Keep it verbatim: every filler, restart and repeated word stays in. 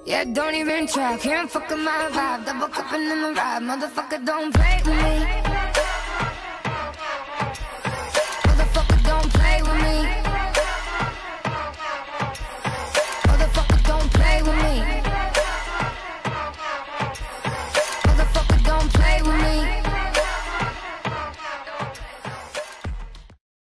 Yeah, don't even try, can't fuck with my vibe. Double cupping in the ride, motherfucker, don't play with me.